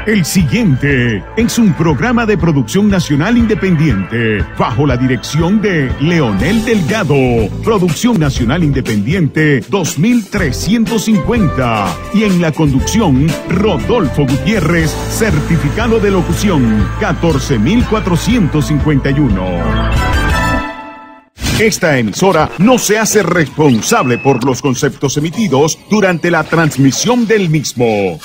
El siguiente es un programa de producción nacional independiente bajo la dirección de Leonel Delgado. Producción nacional independiente 2350. Y en la conducción, Rodolfo Gutiérrez, certificado de locución 14451. Esta emisora no se hace responsable por los conceptos emitidos durante la transmisión del mismo.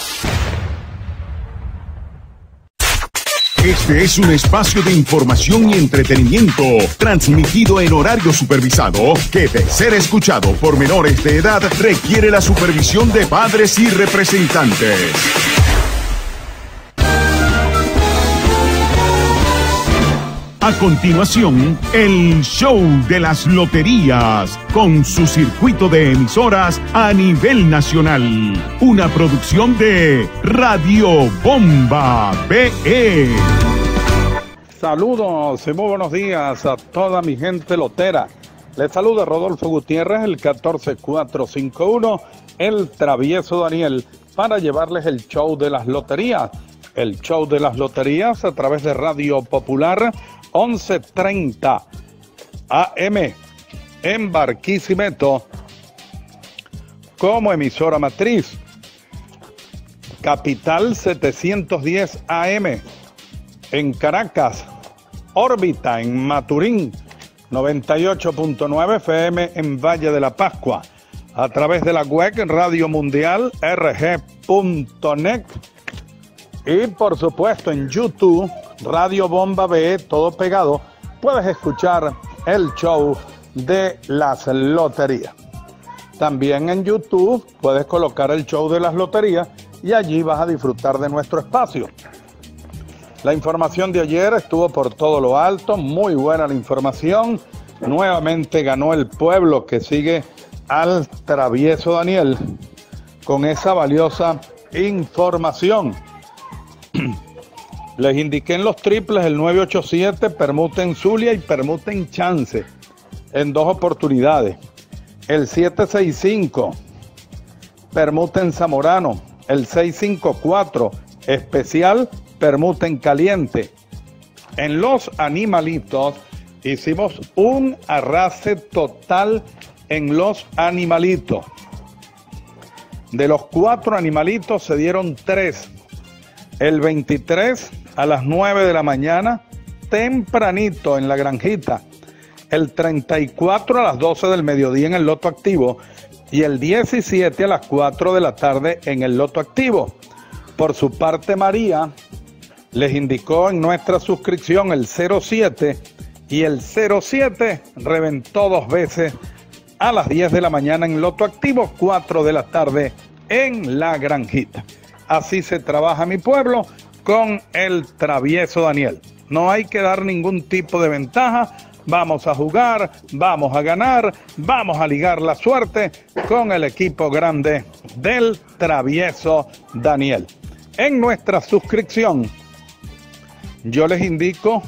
Este es un espacio de información y entretenimiento transmitido en horario supervisado que, de ser escuchado por menores de edad, requiere la supervisión de padres y representantes. A continuación, el show de las loterías, con su circuito de emisoras a nivel nacional. Una producción de Radio Bomba BE. Saludos y muy buenos días a toda mi gente lotera. Les saluda Rodolfo Gutiérrez, el 14451, el travieso Daniel, para llevarles el show de las loterías. El show de las loterías a través de Radio Popular 1130 AM en Barquisimeto como emisora matriz. Capital 710 AM en Caracas. Órbita en Maturín 98.9 FM en Valle de la Pascua. A través de la web Radio Mundial rg.net. Y por supuesto en YouTube, Radio Bomba BE, todo pegado, puedes escuchar el show de las loterías. También en YouTube puedes colocar el show de las loterías y allí vas a disfrutar de nuestro espacio. La información de ayer estuvo por todo lo alto, muy buena la información. Nuevamente ganó el pueblo, que sigue al travieso Daniel con esa valiosa información. Les indiqué en los triples el 987, permuta en Zulia y permuta en Chance, en 2 oportunidades. El 765, permuta en Zamorano. El 654, especial, permuta en Caliente. En los animalitos hicimos un arrase total en los animalitos. De los 4 animalitos se dieron 3. El 23 a las 9 de la mañana, tempranito en la granjita. El 34 a las 12 del mediodía en el loto activo. Y el 17 a las 4 de la tarde en el loto activo. Por su parte, María les indicó en nuestra suscripción el 07. Y el 07 reventó 2 veces a las 10 de la mañana en loto activo, 4 de la tarde en la granjita. Así se trabaja mi pueblo con el travieso Daniel. No hay que dar ningún tipo de ventaja. Vamos a jugar, vamos a ganar, vamos a ligar la suerte con el equipo grande del travieso Daniel. En nuestra suscripción, yo les indico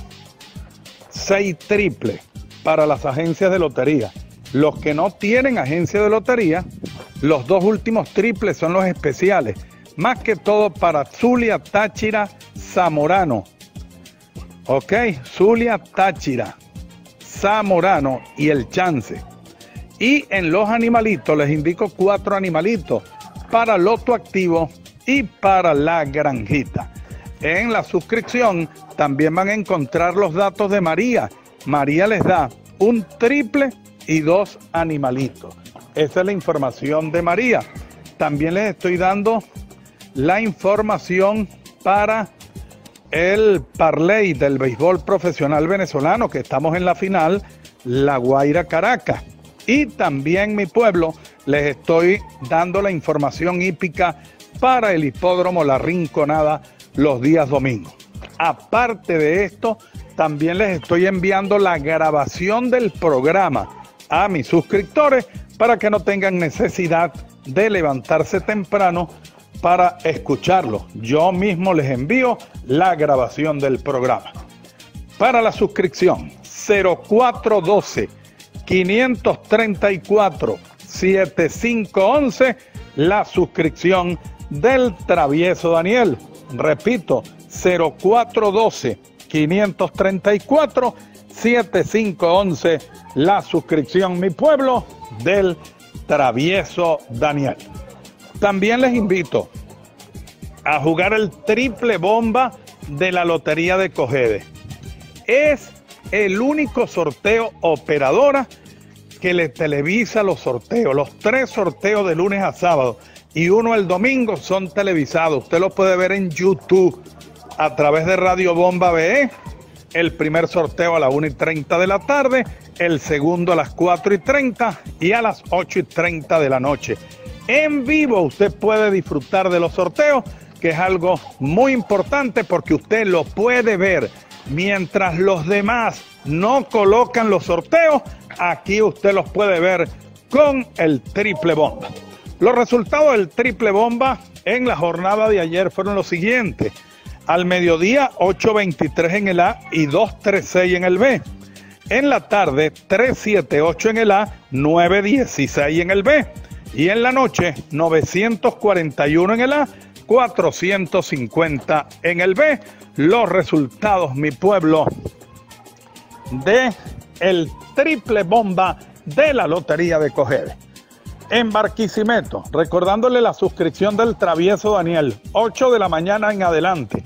6 triples para las agencias de lotería. Los que no tienen agencia de lotería, los 2 últimos triples son los especiales. Más que todo para Zulia, Táchira, Zamorano. Ok, Zulia, Táchira, Zamorano y el Chance. Y en los animalitos les indico 4 animalitos para loto activo y para la granjita. En la suscripción también van a encontrar los datos de María. María les da un triple y 2 animalitos. Esa es la información de María. También les estoy dando la información para el parlay del béisbol profesional venezolano, que estamos en la final, La Guaira Caracas. Y también, mi pueblo, les estoy dando la información hípica para el hipódromo La Rinconada los días domingos. Aparte de esto, también les estoy enviando la grabación del programa a mis suscriptores para que no tengan necesidad de levantarse temprano para escucharlo. Yo mismo les envío la grabación del programa. Para la suscripción, 0412 534 7511, la suscripción del travieso Daniel. repito, 0412-534-7511, la suscripción Mi Pueblo del Travieso Daniel. También les invito a jugar el triple bomba de la Lotería de Cogede. Es el único sorteo operadora que le televisa los sorteos. Los 3 sorteos de lunes a sábado y uno el domingo son televisados. Usted lo puede ver en YouTube a través de Radio Bomba BE. El primer sorteo a las 1:30 de la tarde, el segundo a las 4:30 y a las 8:30 de la noche. En vivo usted puede disfrutar de los sorteos, que es algo muy importante porque usted lo puede ver. Mientras los demás no colocan los sorteos, aquí usted los puede ver con el triple bomba. Los resultados del triple bomba en la jornada de ayer fueron los siguientes. Al mediodía, 8.23 en el A y 2.36 en el B. En la tarde, 3.78 en el A, 9.16 en el B. Y en la noche, 941 en el A, 450 en el B. Los resultados, mi pueblo, de el triple bomba de la Lotería de Cogede. En Barquisimeto, recordándole la suscripción del Travieso Daniel, 8 de la mañana en adelante,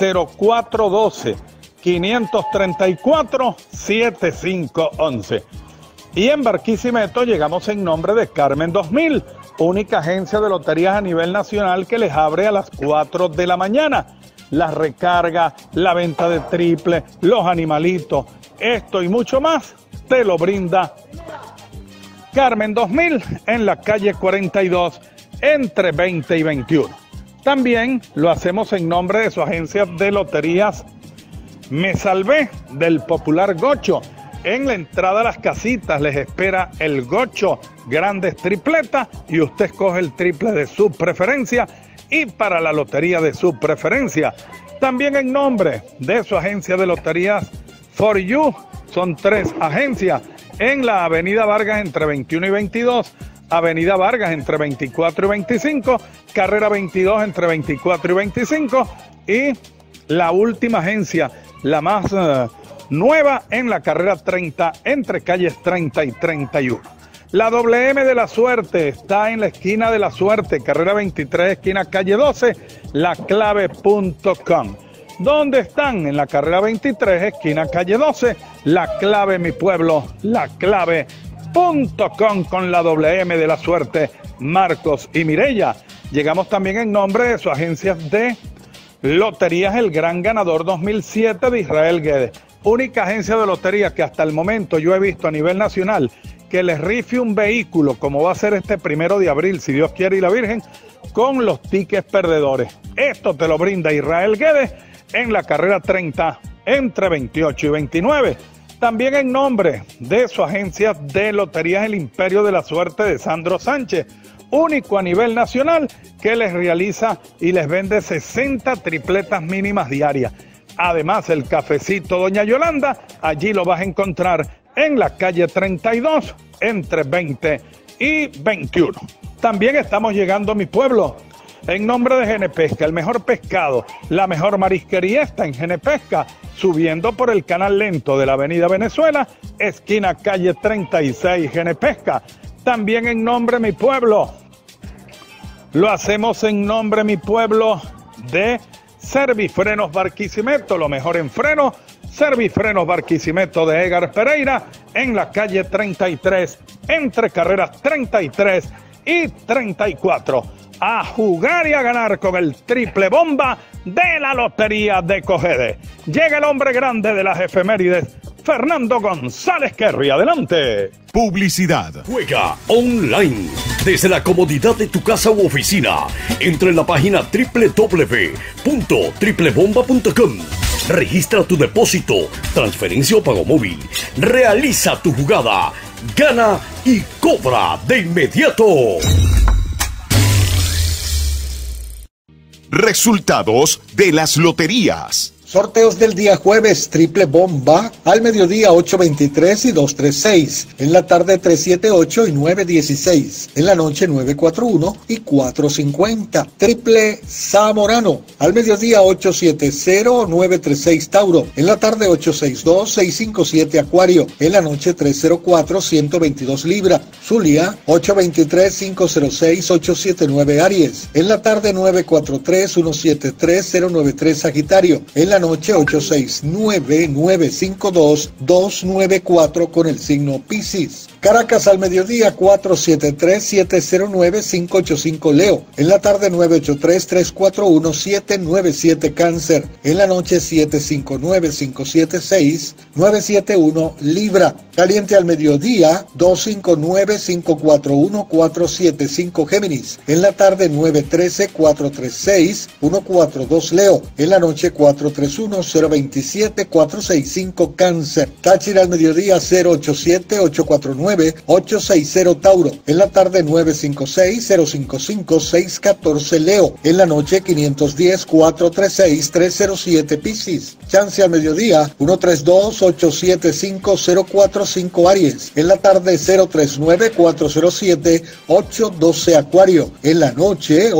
0412-534-7511. Y en Barquisimeto llegamos en nombre de Carmen 2000, única agencia de loterías a nivel nacional que les abre a las 4 de la mañana. La recarga, la venta de triple, los animalitos, esto y mucho más, te lo brinda Carmen 2000 en la calle 42 entre 20 y 21. También lo hacemos en nombre de su agencia de loterías Me Salvé, del popular Gocho. En la entrada a las casitas les espera el Gocho Grandes Tripletas y usted escoge el triple de su preferencia y para la lotería de su preferencia. También en nombre de su agencia de loterías For You, son 3 agencias en la Avenida Vargas entre 21 y 22, Avenida Vargas entre 24 y 25, Carrera 22 entre 24 y 25 y la última agencia, la más nueva, en la Carrera 30 entre calles 30 y 31. La WM de la Suerte está en la esquina de la Suerte, Carrera 23, esquina calle 12, laclave.com. ¿Dónde están? En la Carrera 23, esquina calle 12, La Clave, mi pueblo, laclave.com, con la WM de la Suerte, Marcos y Mireya. Llegamos también en nombre de su agencia de Loterías El Gran Ganador 2007 de Israel Guedes, única agencia de loterías que hasta el momento yo he visto a nivel nacional que les rife un vehículo, como va a ser este 1 de abril, si Dios quiere y la Virgen, con los tickets perdedores. Esto te lo brinda Israel Guedes en la Carrera 30 entre 28 y 29. También en nombre de su agencia de loterías El Imperio de la Suerte de Sandro Sánchez, único a nivel nacional que les realiza y les vende 60 tripletas mínimas diarias. Además, el cafecito Doña Yolanda, allí lo vas a encontrar en la calle 32 entre 20 y 21. También estamos llegando a mi pueblo en nombre de Genepesca, el mejor pescado, la mejor marisquería está en Genepesca, subiendo por el canal lento de la avenida Venezuela, esquina calle 36 Genepesca. También en nombre de mi pueblo, lo hacemos en nombre de mi pueblo de Servifrenos Barquisimeto, lo mejor en freno, Servifrenos Barquisimeto de Edgar Pereira, en la calle 33, entre carreras 33 y 34. A jugar y a ganar con el triple bomba de la Lotería de Cogede. Llega el hombre grande de las efemérides, Fernando González Kerry. Adelante. Publicidad. Juega online desde la comodidad de tu casa u oficina. Entra en la página www.triplebomba.com. Registra tu depósito, transferencia o pago móvil. Realiza tu jugada, gana y cobra de inmediato. Resultados de las loterías. Sorteos del día jueves, triple bomba, al mediodía 823 y 236, en la tarde 378 y 916, en la noche 941 y 450. Triple Zamorano, al mediodía 870 936 Tauro, en la tarde 862 657 Acuario, en la noche 304 122 Libra. Zulia 823 506 879 Aries, en la tarde 943 173 093 Sagitario, en la noche 869-952-294 con el signo Piscis. Caracas al mediodía 473-709-585 Leo. En la tarde 983-341-797 Cáncer. En la noche 759-576-971 Libra. Caliente al mediodía 259-541-475 Géminis. En la tarde 913-436-142 Leo. En la noche 431-027-465 Cáncer. Táchira al mediodía 087-849-860 Tauro. En la tarde 956-055-614 Leo. En la noche 510-436-307 Piscis. Chance al mediodía 132-875-045 Aries. En la tarde 039-407-812 Acuario. En la noche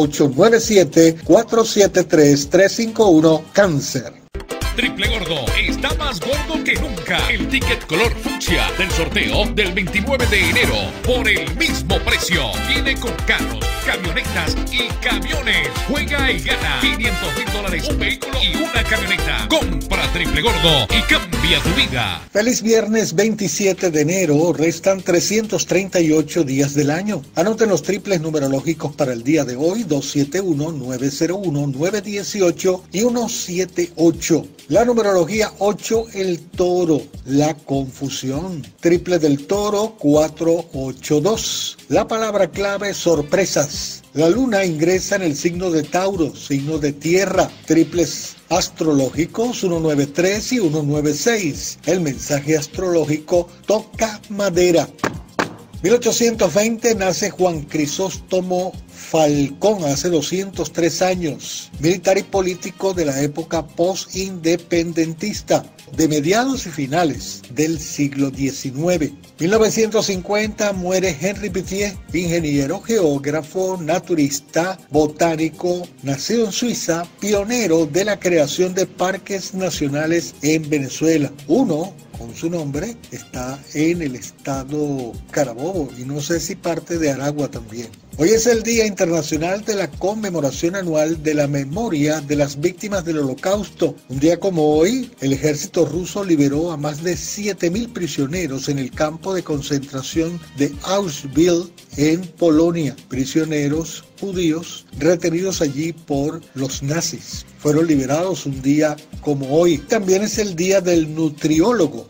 897-473-351 Cáncer. Triple Gordo está más gordo que nunca. El ticket color fucsia del sorteo del 29 de enero por el mismo precio. Viene con carros, camionetas y camiones. Juega y gana $500,000, un vehículo y una camioneta. Compra Triple Gordo y cambia tu vida. Feliz viernes 27 de enero. Restan 338 días del año. Anoten los triples numerológicos para el día de hoy: 271, 901, 918 y 178. La numerología 8, el toro, la confusión. Triple del toro, 482. La palabra clave, sorpresas. La luna ingresa en el signo de Tauro, signo de tierra. Triples astrológicos 193 y 196. El mensaje astrológico, toca madera. 1820 nace Juan Crisóstomo Falcón, hace 203 años, militar y político de la época post-independentista, de mediados y finales del siglo XIX. 1950 muere Henri Pittier, ingeniero, geógrafo, naturista, botánico, nacido en Suiza, pionero de la creación de parques nacionales en Venezuela. Uno con su nombre está en el estado Carabobo y no sé si parte de Aragua también. Hoy es el Día Internacional de la Conmemoración Anual de la Memoria de las Víctimas del Holocausto. Un día como hoy, el ejército ruso liberó a más de 7,000 prisioneros en el campo de concentración de Auschwitz en Polonia. Prisioneros judíos retenidos allí por los nazis. Fueron liberados un día como hoy. También es el Día del Nutriólogo.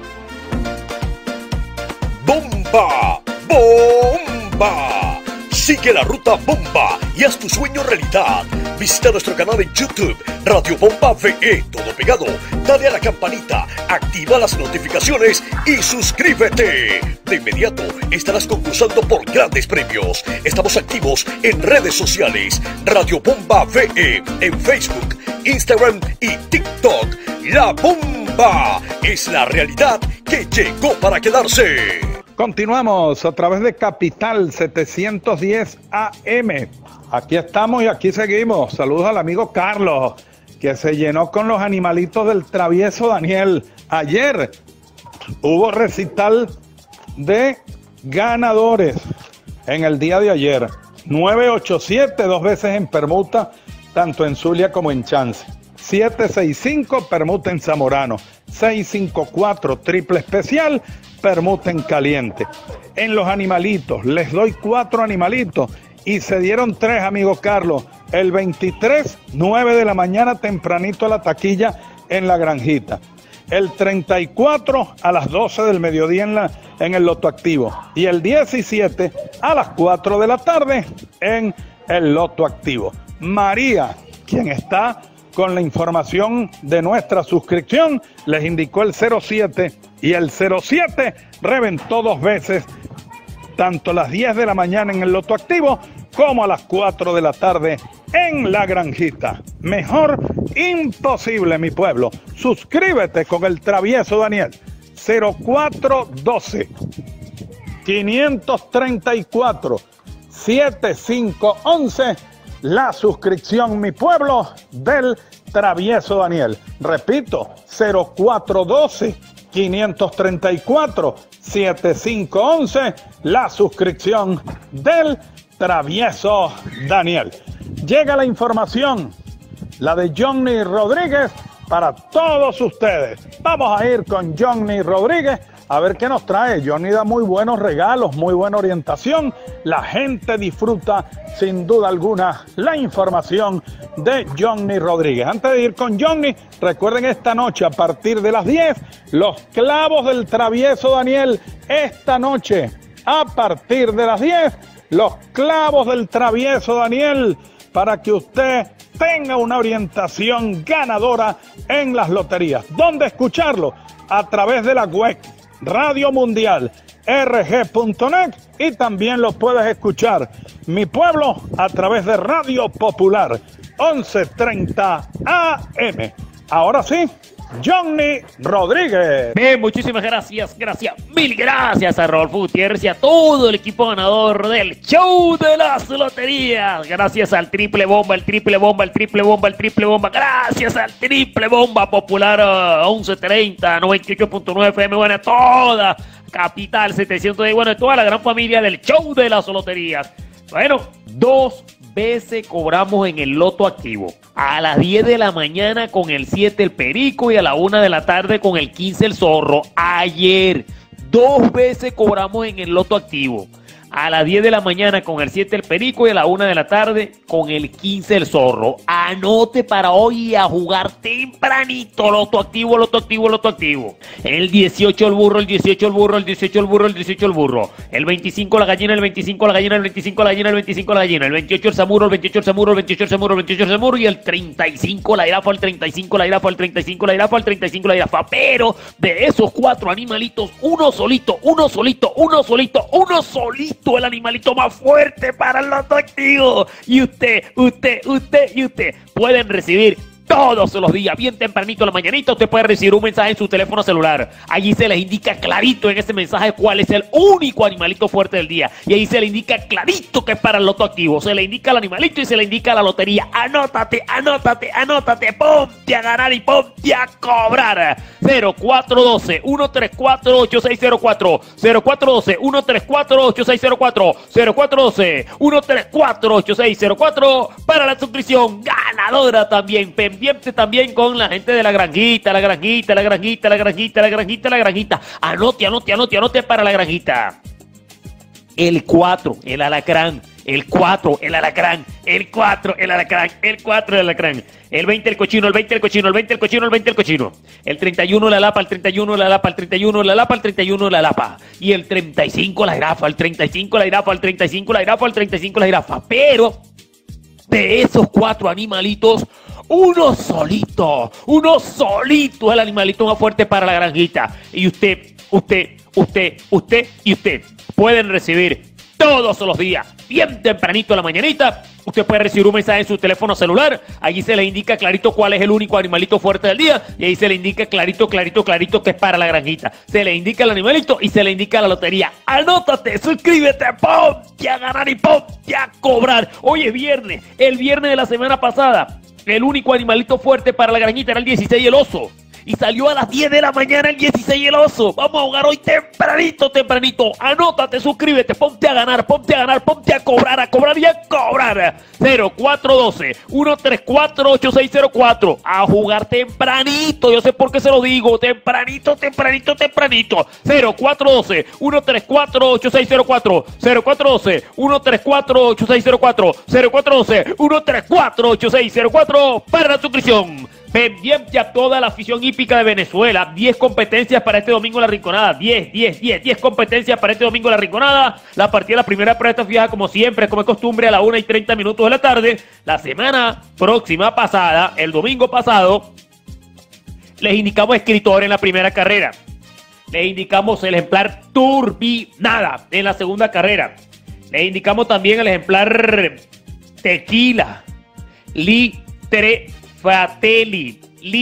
¡Bomba! ¡Bomba! Sigue la ruta Bomba y haz tu sueño realidad. Visita nuestro canal en YouTube, Radio Bomba VE, todo pegado. Dale a la campanita, activa las notificaciones y suscríbete. De inmediato estarás concursando por grandes premios. Estamos activos en redes sociales, Radio Bomba VE, en Facebook, Instagram y TikTok. La Bomba es la realidad que llegó para quedarse. Continuamos a través de Capital 710 AM. Aquí estamos y aquí seguimos. Saludos al amigo Carlos, que se llenó con los animalitos del travieso Daniel. Ayer hubo recital de ganadores en el día de ayer. 987, 2 veces en permuta, tanto en Zulia como en Chance. 765, permuta en Zamorano. 654, triple especial, permuta en caliente. En los animalitos, les doy 4 animalitos y se dieron 3, amigo Carlos. El 23, 9 de la mañana, tempranito a la taquilla en la Granjita. El 34 a las 12 del mediodía en el Loto Activo. Y el 17 a las 4 de la tarde en el Loto Activo. María, quien está con la información de nuestra suscripción, les indicó el 07 y el 07 reventó 2 veces, tanto las 10 de la mañana en el Loto Activo como a las 4 de la tarde en La Granjita. Mejor imposible, mi pueblo. Suscríbete con el Travieso Daniel. 0412 534 7511. La suscripción, mi pueblo, del Travieso Daniel. Repito, 0412 534 7511. La suscripción del Travieso Daniel. Llega la información, la de Johnny Rodríguez, para todos ustedes. Vamos a ir con Johnny Rodríguez a ver qué nos trae. Johnny da muy buenos regalos, muy buena orientación. La gente disfruta sin duda alguna la información de Johnny Rodríguez. Antes de ir con Johnny, recuerden esta noche a partir de las 10, los clavos del Travieso Daniel. Esta noche a partir de las 10, los clavos del Travieso Daniel, para que usted tenga una orientación ganadora en las loterías. ¿Dónde escucharlo? A través de la web Radio Mundial rg.net, y también lo puedes escuchar, mi pueblo, a través de Radio Popular 1130 AM. Ahora sí, Johnny Rodríguez. Bien, muchísimas gracias, mil gracias a Rodolfo Gutiérrez y a todo el equipo ganador del show de las loterías. Gracias al triple bomba, gracias al triple bomba popular 1130, 98.9 FM, bueno, toda Capital 700, bueno, toda la gran familia del show de las loterías. Bueno, 2 veces cobramos en el loto activo. A las 10 de la mañana con el 7 el Perico y a la 1 de la tarde con el 15 el Zorro. Ayer 2 veces cobramos en el loto activo. A las 10 de la mañana con el 7 el Perico y a la 1 de la tarde con el 15 el Zorro. Anote para hoy a jugar tempranito. Loto activo. El 18 el burro, el 18 el burro, el 18 el burro, el 18 el burro. El 25 la gallina, el 25 la gallina, el 25 la gallina, el 25 la gallina. El 28 el samuro, el 28 el samuro, el 28 el samuro, el 28 el samuro. Y el 35 la jirafa, el 35 la jirafa, el 35 la jirafa, el 35 la jirafa. Pero de esos 4 animalitos, uno solito. El animalito más fuerte para el loto activo. Y usted pueden recibir todos los días, bien tempranito en la mañanita, usted puede recibir un mensaje en su teléfono celular. Allí se les indica clarito en ese mensaje cuál es el único animalito fuerte del día. Y ahí se le indica clarito que es para el loto activo. Se le indica el animalito y se le indica la lotería. Anótate. Ponte a ganar y ponte a cobrar. 0412-134-8604. 0412-134-8604. 0412-134-8604 para la suscripción ganadora también. Pendiente también con la gente de la granjita. Anote para la granjita. El 4, el alacrán. El 4, el alacrán. El 4, el alacrán. El 4, el alacrán. El 20, el cochino. El 20, el cochino. El 20, el cochino. El 20, el cochino. El 31, la lapa. El 31, la lapa. El 31, la lapa. El 31, la lapa. Y el 35, la jirafa. El 35, la jirafa. El 35, la jirafa. El 35, la jirafa. Pero de esos 4 animalitos, uno solito el animalito más fuerte para la granjita. Y usted pueden recibir todos los días, bien tempranito en la mañanita. Usted puede recibir un mensaje en su teléfono celular. Allí se le indica clarito cuál es el único animalito fuerte del día. Y ahí se le indica clarito que es para la granjita. Se le indica el animalito y se le indica la lotería. Anótate, suscríbete, ponte a ganar y ponte a cobrar. Hoy es viernes, el viernes de la semana pasada. El único animalito fuerte para la granjita era el 16 el oso. Y salió a las 10 de la mañana el 16 el oso. Vamos a jugar hoy tempranito. Anótate, suscríbete, ponte a ganar, ponte a cobrar y a cobrar. 0412-134-8604. A jugar tempranito. Yo sé por qué se lo digo. Tempranito. 0412-134-8604. 0412-134-8604. 0412-134-8604 para la suscripción. Pendiente a toda la afición hípica de Venezuela. 10 competencias para este domingo en la Rinconada. 10 competencias para este domingo en la Rinconada. La partida de la primera prueba está fijada como siempre, como es costumbre, a las 1:30 de la tarde. La semana próxima pasada, el domingo pasado, les indicamos escritor en la primera carrera. Les indicamos el ejemplar Turbinada en la segunda carrera. Le indicamos también el ejemplar Tequila, Litre Fratelli,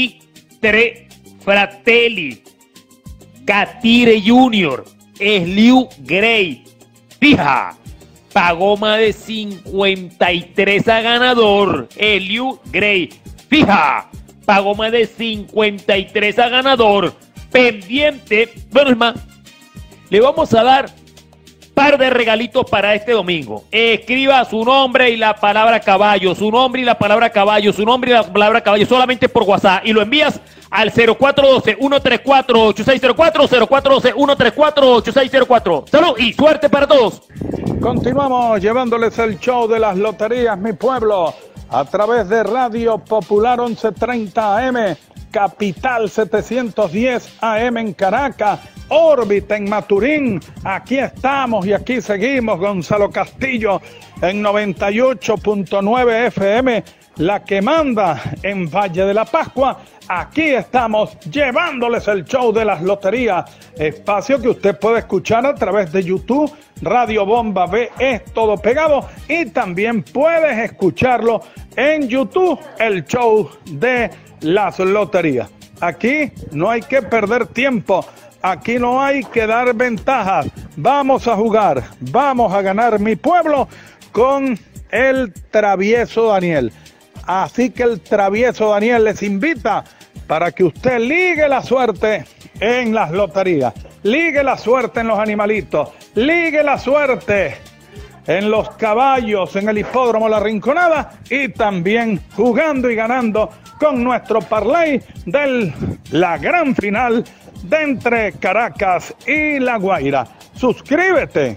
Catire Junior, Sliu Grey, fija, pagó más de 53 a ganador, Sliu Grey, fija, pagó más de 53 a ganador, pendiente, bueno, es más, le vamos a dar par de regalitos para este domingo. Escriba su nombre y la palabra caballo, su nombre y la palabra caballo, su nombre y la palabra caballo, solamente por WhatsApp, y lo envías al 0412-134-8604, 0412-134-8604. Salud y suerte para todos. Continuamos llevándoles el show de las loterías, mi pueblo, a través de Radio Popular 1130 AM, Capital 710 AM en Caracas, Órbita en Maturín. Aquí estamos y aquí seguimos. Gonzalo Castillo en 98.9 FM, la que manda en Valle de la Pascua. Aquí estamos llevándoles el show de las loterías, espacio que usted puede escuchar a través de YouTube, Radio Bomba VE, todo pegado, y también puedes escucharlo en YouTube, el show de las loterías. Aquí no hay que perder tiempo, aquí no hay que dar ventajas. Vamos a jugar, vamos a ganar, mi pueblo, con el Travieso Daniel. Así que el Travieso Daniel les invita para que usted ligue la suerte en las loterías, ligue la suerte en los animalitos, ligue la suerte en los caballos, en el hipódromo La Rinconada, y también jugando y ganando con nuestro parlay de la gran final de entre Caracas y La Guaira. Suscríbete,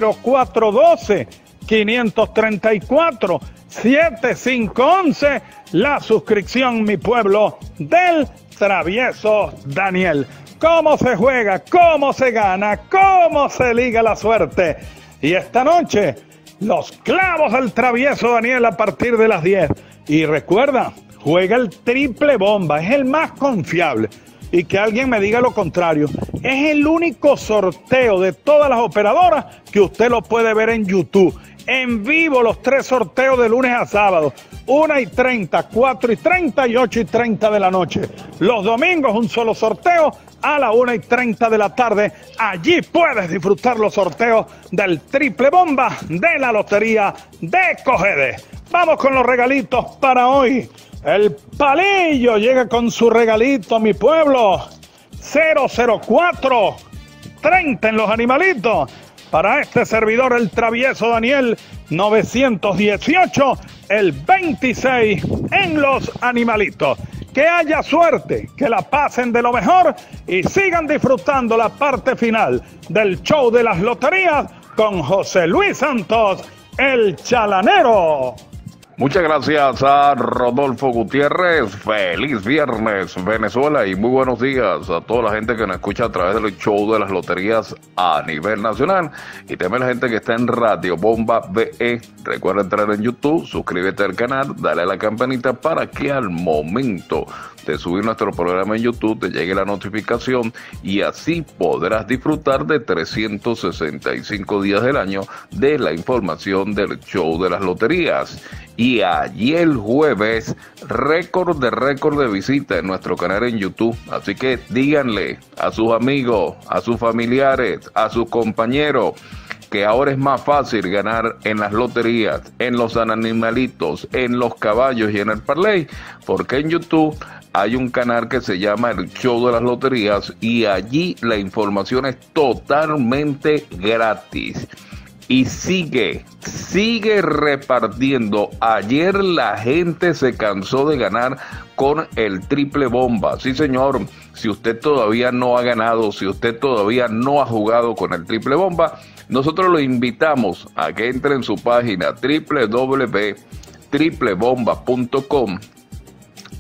0412-534-7511, la suscripción, mi pueblo, del Travieso Daniel. ¿Cómo se juega? ¿Cómo se gana? ¿Cómo se liga la suerte? Y esta noche, los clavos del Travieso Daniel a partir de las 10. Y recuerda, juega el triple bomba, es el más confiable. Y que alguien me diga lo contrario, es el único sorteo de todas las operadoras que usted lo puede ver en YouTube. En vivo los 3 sorteos de lunes a sábado, 1:30, 4:30 y 8:30 de la noche. Los domingos un solo sorteo a la 1:30 de la tarde. Allí puedes disfrutar los sorteos del triple bomba de la lotería de Cogede. Vamos con los regalitos para hoy. El Palillo llega con su regalito, mi pueblo. 00430 en los animalitos. Para este servidor, el Travieso Daniel, 918, el 26 en los animalitos. Que haya suerte, que la pasen de lo mejor y sigan disfrutando la parte final del show de las loterías con José Luis Santos, el chalanero. Muchas gracias a Rodolfo Gutiérrez. Feliz viernes, Venezuela, y muy buenos días a toda la gente que nos escucha a través del show de las loterías a nivel nacional, y también la gente que está en Radio Bomba VE. Recuerda entrar en YouTube, suscríbete al canal, dale a la campanita para que al momento de subir nuestro programa en YouTube te llegue la notificación, y así podrás disfrutar de 365 días del año de la información del show de las loterías. Y ayer jueves, récord de visita en nuestro canal en YouTube. Así que díganle a sus amigos, a sus familiares, a sus compañeros, que ahora es más fácil ganar en las loterías, en los animalitos, en los caballos y en el parlay, porque en YouTube hay un canal que se llama El Show de las Loterías, y allí la información es totalmente gratis. Y sigue repartiendo. Ayer la gente se cansó de ganar con el triple bomba. Sí, señor, si usted todavía no ha ganado, si usted todavía no ha jugado con el triple bomba, nosotros lo invitamos a que entre en su página www.triplebomba.com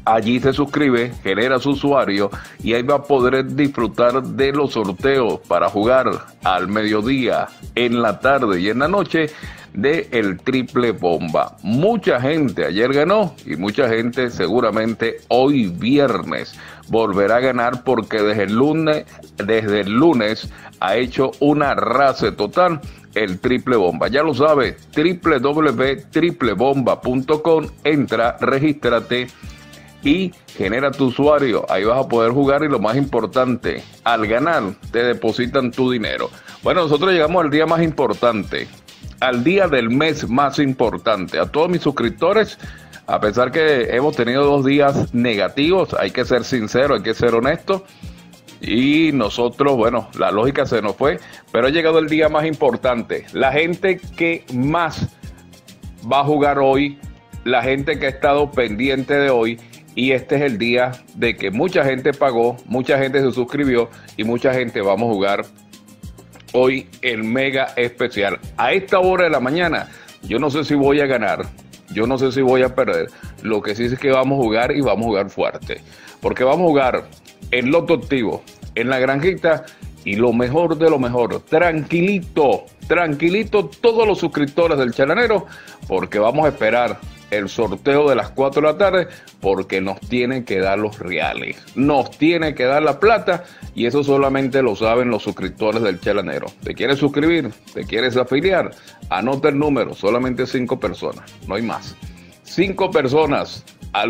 Allí se suscribe, genera su usuario y ahí va a poder disfrutar de los sorteos para jugar al mediodía, en la tarde y en la noche de el triple bomba. Mucha gente ayer ganó y mucha gente seguramente hoy viernes volverá a ganar porque desde el lunes ha hecho una arrase total el triple bomba. Ya lo sabes, www.triplebomba.com, entra, regístrate y genera tu usuario. Ahí vas a poder jugar y lo más importante, al ganar te depositan tu dinero. Bueno, nosotros llegamos al día más importante, al día del mes más importante. A todos mis suscriptores, a pesar que hemos tenido 2 días negativos, hay que ser sincero, hay que ser honesto. Y nosotros, bueno, la lógica se nos fue, pero ha llegado el día más importante. La gente que más va a jugar hoy, la gente que ha estado pendiente de hoy, y este es el día de que mucha gente pagó, mucha gente se suscribió y mucha gente vamos a jugar hoy el mega especial. A esta hora de la mañana, yo no sé si voy a ganar, yo no sé si voy a perder. Lo que sí es que vamos a jugar y vamos a jugar fuerte. Porque vamos a jugar en Loto Activo, en la granjita y lo mejor de lo mejor. Tranquilito, tranquilito todos los suscriptores del Chalanero, porque vamos a esperar el sorteo de las 4 de la tarde, porque nos tienen que dar los reales, nos tiene que dar la plata, y eso solamente lo saben los suscriptores del Chalanero. ¿Te quieres suscribir? ¿Te quieres afiliar? Anota el número, solamente 5 personas, no hay más. 5 personas al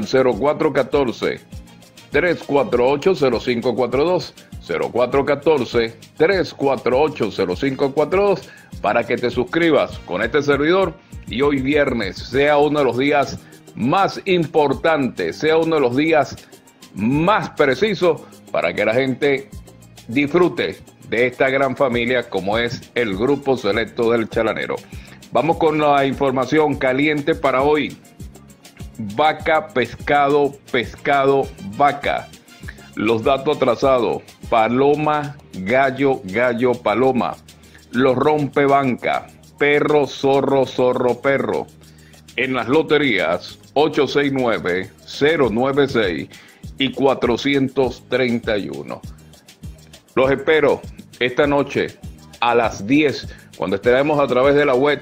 0414-348-0542, 0414-348-0542, para que te suscribas con este servidor y hoy viernes sea uno de los días más importantes, sea uno de los días más precisos para que la gente disfrute de esta gran familia como es el Grupo Selecto del Chalanero. Vamos con la información caliente para hoy. Vaca, pescado, pescado, vaca. Los datos atrasados: paloma, gallo, gallo, paloma. Los rompebanca: perro, zorro, zorro, perro. En las loterías 869, 096 y 431. Los espero esta noche a las 10, cuando estaremos a través de la web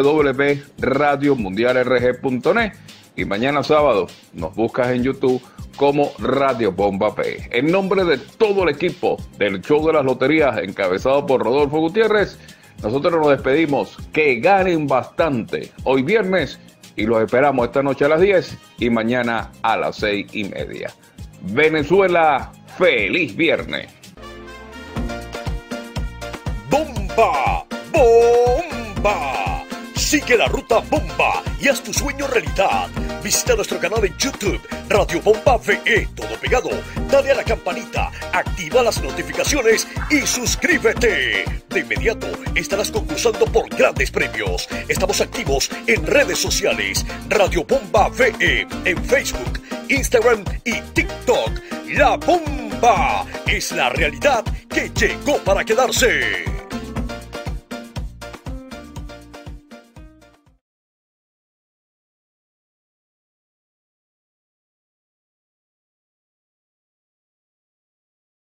www.radiomundialrg.net, y mañana sábado nos buscas en YouTube como Radio Bomba P. En nombre de todo el equipo del Show de las Loterías, encabezado por Rodolfo Gutiérrez, nosotros nos despedimos. Que ganen bastante hoy viernes y los esperamos esta noche a las 10 y mañana a las 6:30. Venezuela, feliz viernes. ¡Bomba! ¡Bomba! Sigue la ruta Bomba y haz tu sueño realidad. Visita nuestro canal en YouTube, Radio Bomba VE, todo pegado. Dale a la campanita, activa las notificaciones y suscríbete. De inmediato estarás concursando por grandes premios. Estamos activos en redes sociales, Radio Bomba VE, en Facebook, Instagram y TikTok. La Bomba es la realidad que llegó para quedarse.